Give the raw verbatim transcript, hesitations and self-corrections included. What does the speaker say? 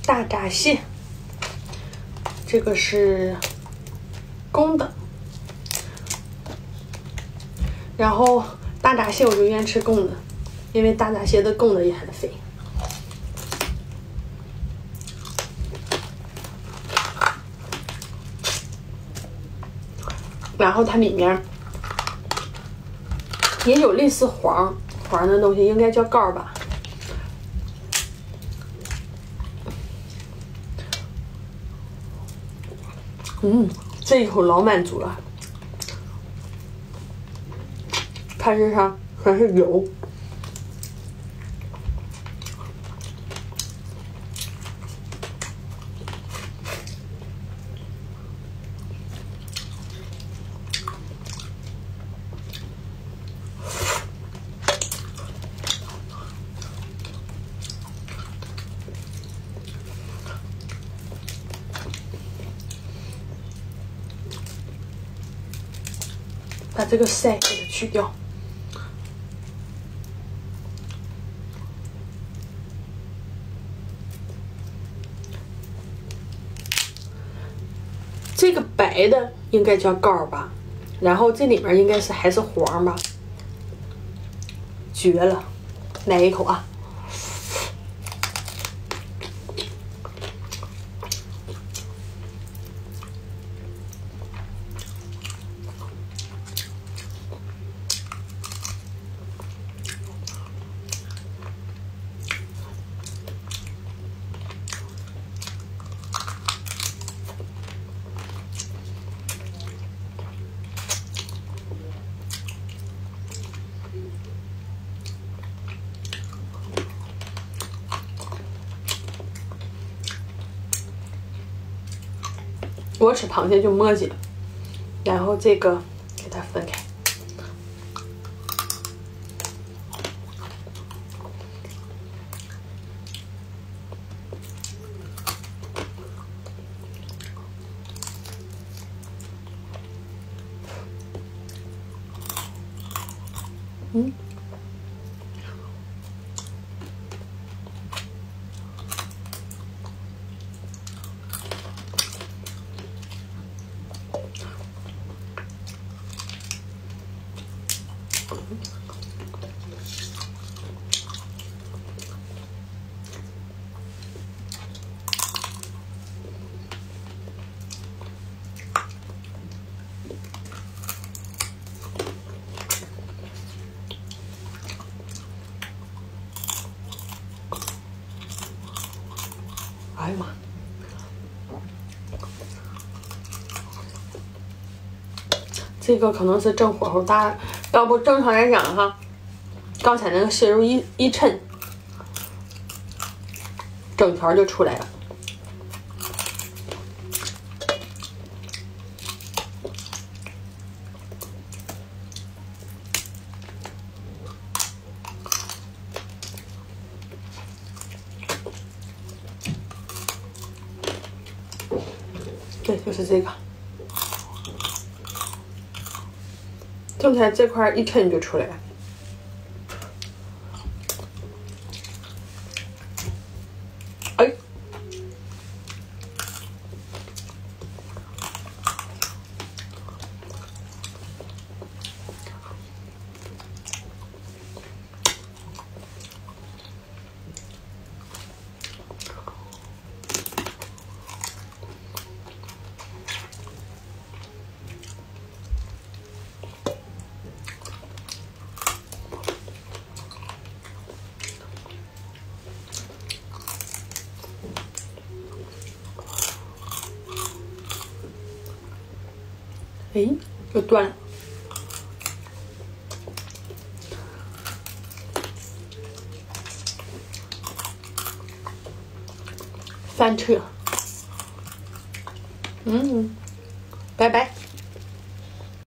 大闸蟹，这个是公的，然后大闸蟹我就愿意吃公的，因为大闸蟹的公的也很肥。然后它里面也有类似黄黄的东西，应该叫膏吧。嗯，这一口老满足了，它身上全是油。把这个鳃给它去掉。这个白的应该叫膏吧，然后这里面应该是还是黄吧，绝了！来一口啊！我吃螃蟹就磨叽，然后这个给它分开。嗯。哎呀妈！这个可能是正火候大，要不正常来讲哈，刚才那个蟹肉一一抻，整条就出来了。对，就是这个。正才这块一抻就出来了。哎，哎，又断了。翻车。嗯，拜拜。